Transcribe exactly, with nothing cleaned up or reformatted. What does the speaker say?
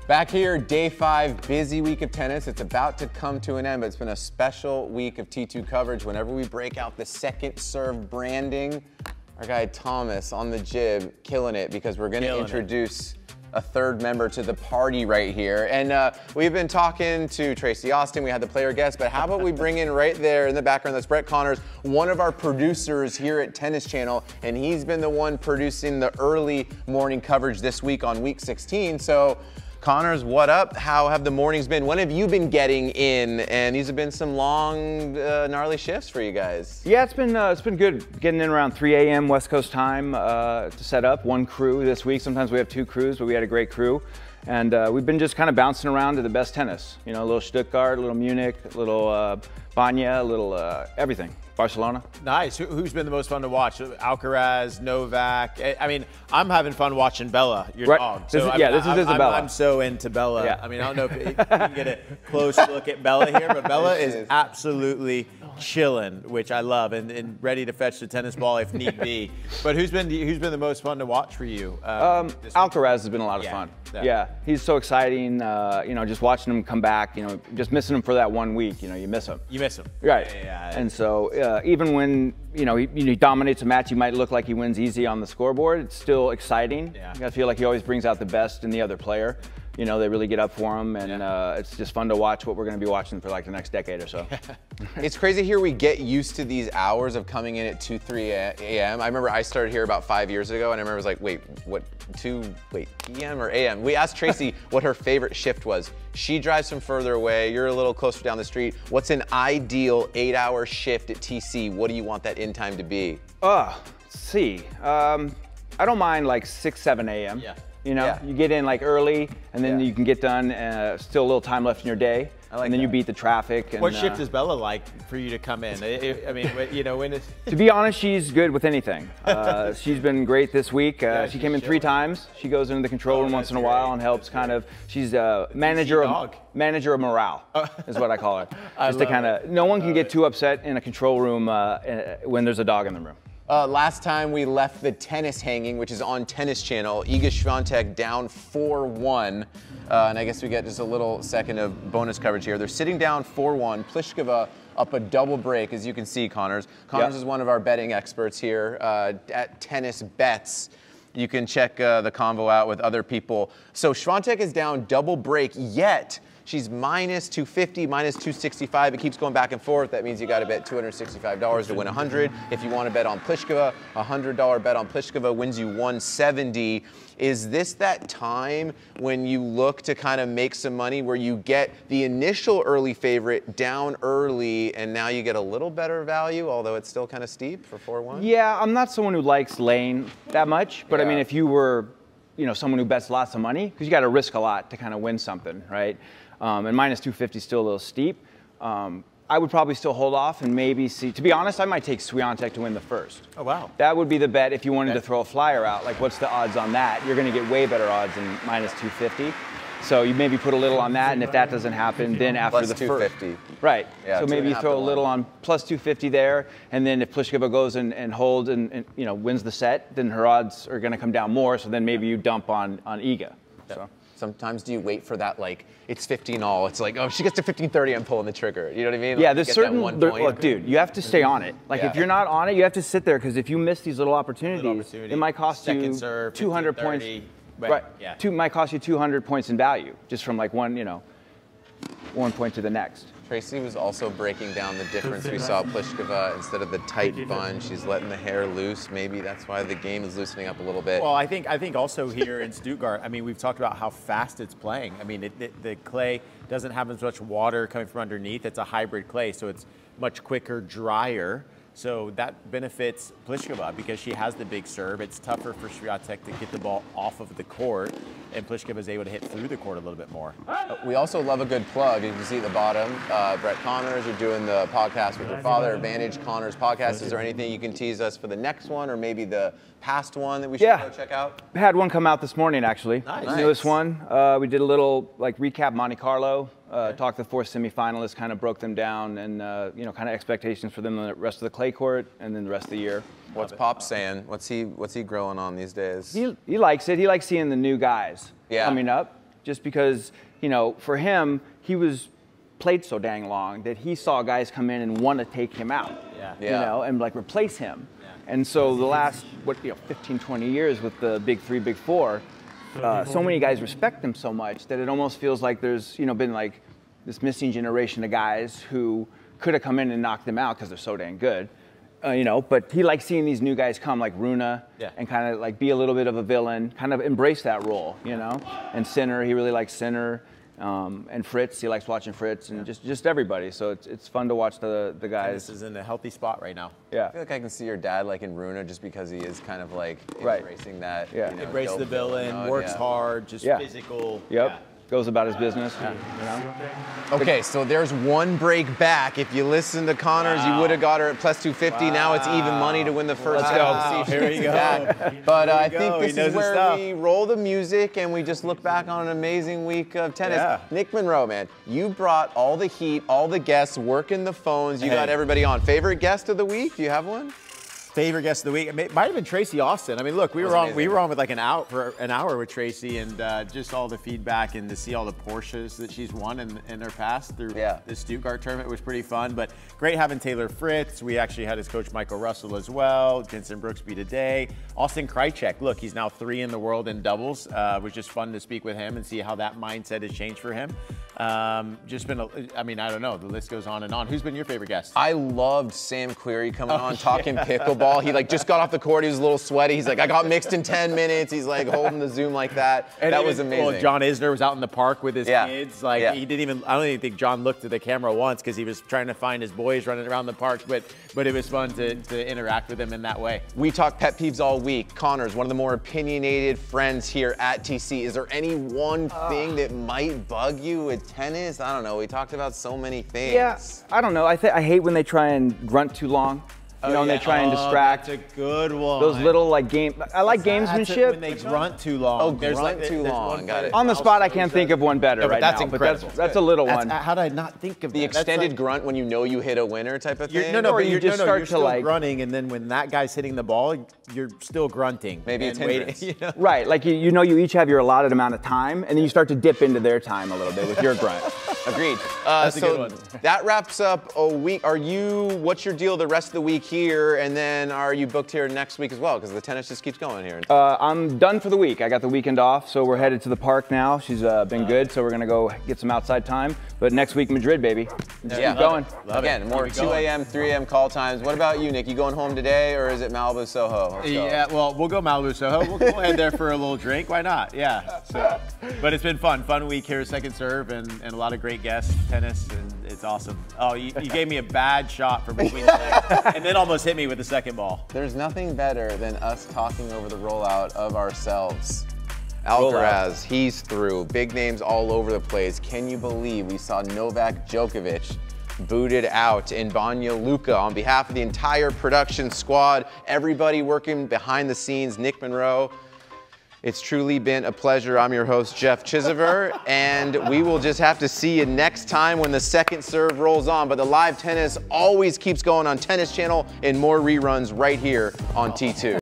Back here, day five, busy week of tennis. It's about to come to an end, but it's been a special week of T two coverage. Whenever we break out the second serve branding, our guy Thomas on the jib, killing it, because we're gonna introduce it. a third member to the party right here. And uh, we've been talking to Tracy Austin, we had the player guest, but how about we bring in right there in the background, that's Brett Connors, one of our producers here at Tennis Channel, and he's been the one producing the early morning coverage this week on week sixteen. So, Connors, what up? How have the mornings been? When have you been getting in? And these have been some long, uh, gnarly shifts for you guys. Yeah, it's been uh, it's been good. Getting in around three A M West Coast time uh, to set up one crew this week. Sometimes we have two crews, but we had a great crew. And uh, we've been just kind of bouncing around to the best tennis. You know, a little Stuttgart, a little Munich, a little uh, Banya, a little uh, everything. Barcelona. Nice. Who, who's been the most fun to watch? Alcaraz, Novak. I mean, I'm having fun watching Bella, your right. dog. So, this is, yeah, I mean, this is I'm, Isabella. I'm, I'm so into Bella. Yeah. I mean, I don't know if you can get a close look at Bella here, but Bella is absolutely chilling, which I love, and, and ready to fetch the tennis ball if need be. But who's been who's been the most fun to watch for you? Um, um, Alcaraz has been a lot of yeah. fun. Yeah. yeah, he's so exciting. Uh, you know, just watching him come back. You know, just missing him for that one week. You know, you miss him. You miss him. Right. Yeah, yeah. And so uh, even when you know he, he dominates a match, he might look like he wins easy on the scoreboard. It's still exciting. Yeah. You gotta feel like he always brings out the best in the other player. You know, they really get up for him, and yeah. uh, it's just fun to watch what we're going to be watching for like the next decade or so. It's crazy here. We get used to these hours of coming in at two, three A M I remember I started here about five years ago, and I remember I was like, wait, what, two, wait, P M or A M? We asked Tracy what her favorite shift was. She drives from further away. You're a little closer down the street. What's an ideal eight-hour shift at T C? What do you want that in time to be? Oh, let's see. Um, I don't mind like six, seven A M Yeah. You know, Yeah. you get in like early, and then Yeah. you can get done. Uh, still a little time left in your day, I like and then you that. beat the traffic. And, What shift uh, is Bella like for you to come in? I, I mean, you know, when it's To be honest, she's good with anything. Uh, she's been great this week. Uh, Yeah, she she's came in three times. She goes into the control Oh, room once that's in a while great. and helps kind of. She's a manager dog. of manager of morale, is what I call her. I Just to love kind of. No one can get too upset in a control room uh, uh, when there's a dog in the room. Uh, last time we left the tennis hanging, which is on Tennis Channel, Iga Swiatek down four one. Uh, and I guess we get just a little second of bonus coverage here. They're sitting down four one. Pliskova up a double break, as you can see, Connors. Connors Yep. is one of our betting experts here uh, at Tennis Bets. You can check uh, the convo out with other people. So Swiatek is down double break, yet she's minus two fifty, minus two sixty-five. It keeps going back and forth. That means you got to bet two hundred sixty-five dollars to win one hundred. If you want to bet on Pliskova, a one hundred dollar bet on Pliskova wins you one seventy. Is this that time when you look to kind of make some money where you get the initial early favorite down early and now you get a little better value, although it's still kind of steep for four one? Yeah, I'm not someone who likes laying that much, but I Yeah. mean, if you were, you know, someone who bets lots of money, because you got to risk a lot to kind of win something, right? Um, and minus two fifty is still a little steep. Um, I would probably still hold off and maybe see. To be honest, I might take Swiatek to win the first. Oh, wow. That would be the bet if you wanted Okay. to throw a flyer out. Like, what's the odds on that? You're going to get way better odds than minus two fifty. So you maybe put a little on that, and if that doesn't happen, then after Plus the two first, fifty. right? Yeah, so two maybe and a you half throw to a one. little on plus two fifty there, and then if Pliskova goes and, and holds and, and you know wins the set, then her odds are going to come down more. So then maybe you dump on on Iga. So. Sometimes do you wait for that, like, it's fifteen all. It's like, oh, she gets to fifteen thirty, I'm pulling the trigger. You know what I mean? Yeah, Like, there's get that certain, one there- point. look, dude, you have to stay on it. Like, Yeah. if you're not on it, you have to sit there, because if you miss these little opportunities, opportunity. it might cost Second you serve, two hundred fifteen, points. thirty. Right, Right, yeah. two, might cost you two hundred points in value, just from like one, you know, one point to the next. Tracy was also breaking down the difference we saw Pliskova. Instead of the tight bun, she's letting the hair loose. Maybe that's why the game is loosening up a little bit. Well, I think I think also here in Stuttgart, I mean, we've talked about how fast it's playing. I mean, it, it, the clay doesn't have as much water coming from underneath. It's a hybrid clay, so it's much quicker, drier. So that benefits Pliskova because she has the big serve. It's tougher for Swiatek to get the ball off of the court, and Pliskova is able to hit through the court a little bit more. We also love a good plug. You can see at the bottom, uh, Brett Connors, you're doing the podcast with your father, Advantage Connors podcast. Is there anything you can tease us for the next one, or maybe the past one that we should Yeah. go check out? Had one come out this morning, actually. Nice. The newest one. Uh, we did a little like recap Monte Carlo. Uh, talked to the four semifinalists, kind of broke them down, and uh, you know, kind of expectations for them in the rest of the clay court, and then the rest of the year. What's Pop saying? What's he What's he growing on these days? He he likes it. He likes seeing the new guys Yeah. coming up. just because, you know, for him, he was played so dang long that he saw guys come in and want to take him out, Yeah. you Yeah. know, and like replace him. And so the last, what, you know, fifteen, twenty years with the big three, big four, uh, so many guys respect him so much that it almost feels like there's, you know, been like this missing generation of guys who could have come in and knocked them out because they're so dang good, uh, you know, but he likes seeing these new guys come like Runa Yeah. and kind of like be a little bit of a villain, kind of embrace that role, you know, and Sinner, he really likes Sinner. Um, and Fritz, he likes watching Fritz, and just just everybody. So it's it's fun to watch the the guys. This is in a healthy spot right now. Yeah. I feel like I can see your dad like in Runa just because he is kind of like Right. embracing that. Yeah. You know, Embrace dope the villain, mode, works yeah. hard, just Yeah. physical. Yep. Yeah. Goes about his business. You know? Okay, so there's one break back. If you listen to Connors, Wow. you would have got her at plus two fifty. Now it's even money to win the first Let's half go. to see if she Here we gets go. back. But uh, I Here we think go. He this knows is his where stuff. we roll the music and we just look back on an amazing week of tennis. Yeah. Nick Monroe, man, you brought all the heat, all the guests, working the phones. You Hey. got everybody on. Favorite guest of the week? Do you have one? Favorite guest of the week? It might have been Tracy Austin. I mean, look, we That were was on we amazing. were on with like an hour for an hour with Tracy, and uh, just all the feedback and to see all the Porsches that she's won in, in her past through Yeah. the Stuttgart tournament was pretty fun. But great having Taylor Fritz. We actually had his coach Michael Russell as well. Jensen Brooksby today. Austin Krajicek. Look, he's now three in the world in doubles. Uh, it was just fun to speak with him and see how that mindset has changed for him. Um, just been, a, I mean, I don't know. The list goes on and on. Who's been your favorite guest? I loved Sam Querrey coming Oh, on talking pickleball. He like just got off the court. He was a little sweaty. He's like, I got mixed in ten minutes. He's like holding the Zoom like that. And that even- was amazing. Well, John Isner was out in the park with his Yeah. kids. Like Yeah. he didn't even. I don't even think John looked at the camera once because he was trying to find his boys running around the park. But but it was fun to, to interact with him in that way. We talk pet peeves all week. Connors, one of the more opinionated friends here at T C. Is there any one thing that might bug you with tennis? I don't know. We talked about so many things. Yeah, I don't know. I th- I hate when they try and grunt too long. You know, and they try and distract. Oh, That's a good one. Those little like game. I like That's a- gamesmanship. when they grunt too long. Oh, There's grunt like, too there's long. one Got player- it. On the spot, I can't think of one better No, but right that's now. incredible. But that's that's a little That's, one. how did I not think of The that? That's extended like- grunt when you know you hit a winner type of You're, thing? no, no, Or but you you're, just no, no, start you're to, still like- grunting, and then when that guy's hitting the ball, you're still grunting. Maybe and it's hindrance. waiting, you know? Right, like you, you know you each have your allotted amount of time, and then you start to dip into their time a little bit with your grunt. Agreed. Uh, That's a so good one. that wraps up a week. Are you, what's your deal the rest of the week here? And then are you booked here next week as well? Because the tennis just keeps going here. Uh, I'm done for the week. I got the weekend off, so we're headed to the park now. She's uh, been good, so we're gonna go get some outside time. But next week, Madrid, baby. Just Yeah. keep going. Love Again, it. more Keep it two going. a.m., three a.m. call times. What about you, Nick? You going home today or is it Malibu Soho? Let's go. Yeah, well, we'll go Malibu Soho. We'll, we'll head there for a little drink. Why not? Yeah. So, but it's been fun. Fun week here, second serve, and, and a lot of great guests, tennis, and it's awesome. Oh, you, you gave me a bad shot from between the legs, and then almost hit me with the second ball. There's nothing better than us talking over the rollout of ourselves. Rollout. Alcaraz, he's through. Big names all over the place. Can you believe we saw Novak Djokovic booted out in Banja Luka? On behalf of the entire production squad, everybody working behind the scenes, Nick Monroe, it's truly been a pleasure. I'm your host, Jeff Chisever, and we will just have to see you next time when the second serve rolls on. But the live tennis always keeps going on Tennis Channel and more reruns right here on T two.